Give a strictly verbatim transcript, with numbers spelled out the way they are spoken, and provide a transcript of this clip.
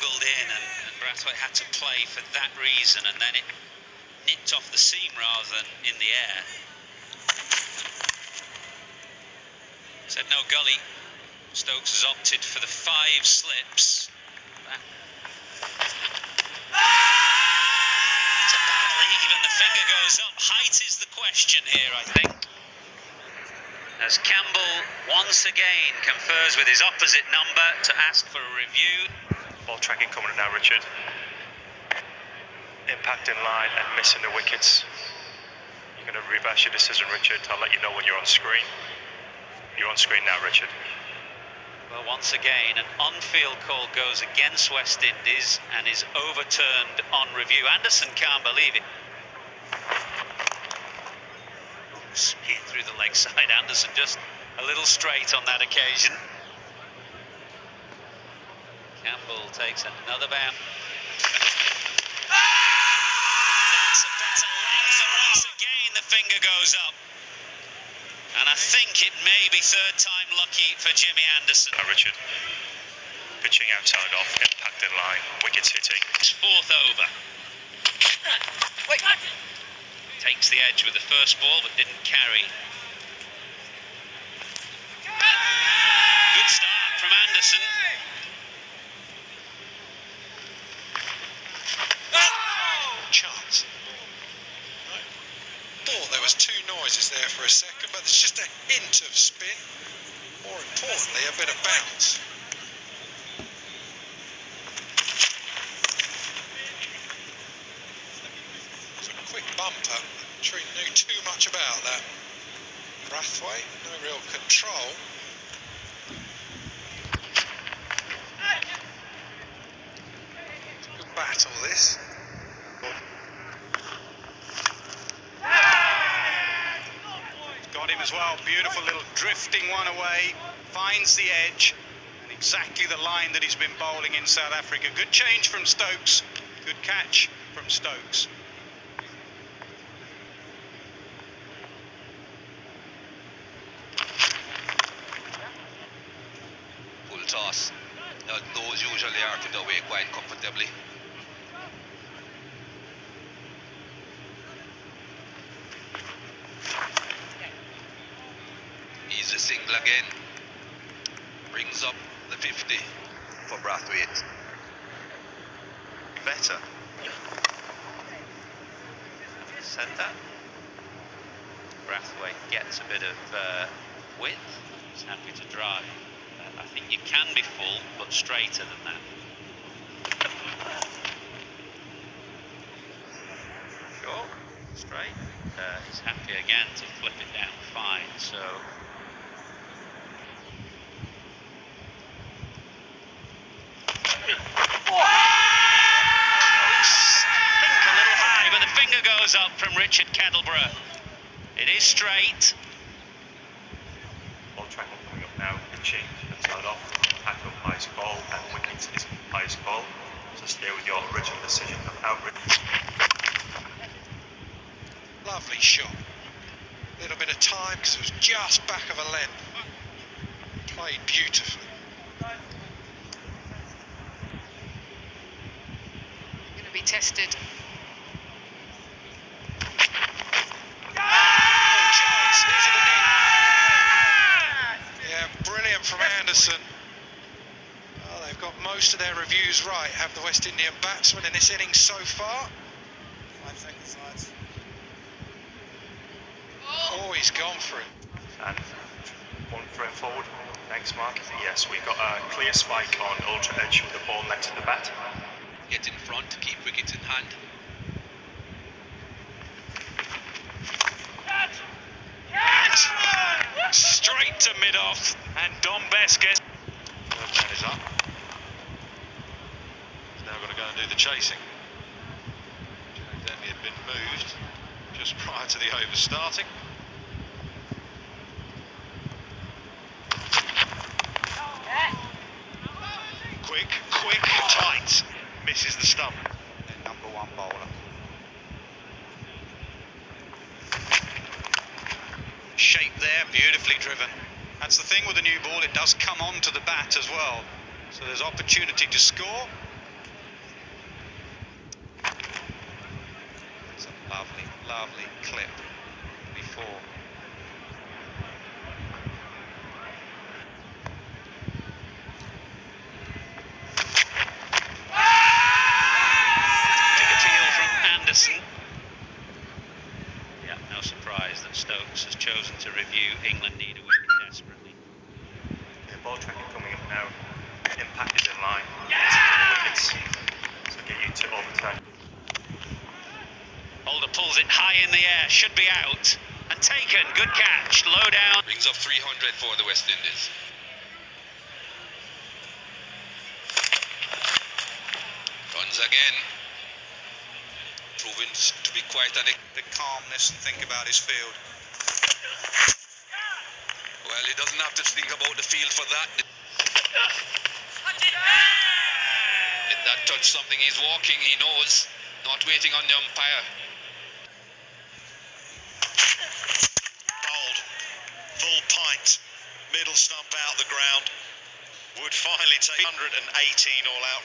angled in, and, and Brathwaite had to play for that reason, and then it nipped off the seam rather than in the air. Said no gully. Stokes has opted for the five slips. Back. It's a bad lead, and the finger goes up. Height is the question here, I think. As Campbell once again confers with his opposite number to ask for a review. Ball tracking coming now, Richard. Impact in line and missing the wickets. You're going to reverse your decision, Richard. I'll let you know when you're on screen. You're on screen now, Richard. Well, once again, an on-field call goes against West Indies and is overturned on review. Anderson can't believe it. Speared through the leg side. Anderson just a little straight on that occasion. Campbell takes another bound. That's a better length, and once again the finger goes up. And I think it may be third time lucky for Jimmy Anderson. Now, Richard, pitching outside off, impact in line, wickets hitting. It's fourth over. Wait. Takes the edge with the first ball, but didn't carry. Good start from Anderson. Chance. Thought there was two noises there for a second, but there's just a hint of spin. More importantly, a bit of bounce. It's a quick bumper. I'm sure he knew too much about that. Brathwaite, no real control. It's a good battle, this. Got him as well. Beautiful little drifting one away. Finds the edge. And exactly the line that he's been bowling in South Africa. Good change from Stokes. Good catch from Stokes. Full toss. Now, those usually are put away quite comfortably. He's a single again. Brings up the fifty for Brathwaite. Better. Said that. Brathwaite gets a bit of uh, width. He's happy to drive. Uh, I think you can be full, but straighter than that. Sure, straight. Uh, he's happy again to flip it down fine. So. Goes up from Richard Kettleborough. It is straight. Ball tracking coming up now, pitching outside off, impact on highest ball, and wickets is highest ball. So stay with your original decision of outreach. Lovely shot. A little bit of time because it was just back of a length. Played beautifully. Going to be tested. From Anderson. Well, they've got most of their reviews right, have the West Indian batsmen in this innings so far. Five seconds sides. Oh, he's gone for it. And one frame forward. Next mark. Yes, we've got a clear spike on ultra edge with the ball next to the bat. Get in front to keep wickets in hand. Straight to mid-off, and Dom Best gets... Third man is up. He's now got to go and do the chasing. Jack Denley had been moved just prior to the over starting. Quick, quick, tight. Misses the stump. Their number one bowler. Shape there, beautifully driven. That's the thing with the new ball, it does come on to the bat as well. So there's opportunity to score. lovely clip before. Big appeal from Anderson. Yeah, no surprise that Stokes has chosen to review. England need a wicket desperately. The ball tracking coming up now. Impact is in line. The wickets. So get you to overtime. Holder pulls it high in the air, should be out. And taken, good catch, low down. Brings up three hundred for the West Indies. Runs again. Proving to be quite an... The calmness and think about his field. Well, he doesn't have to think about the field for that. Did that touch something? He's walking, he knows. Not waiting on the umpire. Bowled. Full pint. Middle stump out the ground. Would finally take one hundred eighteen all out.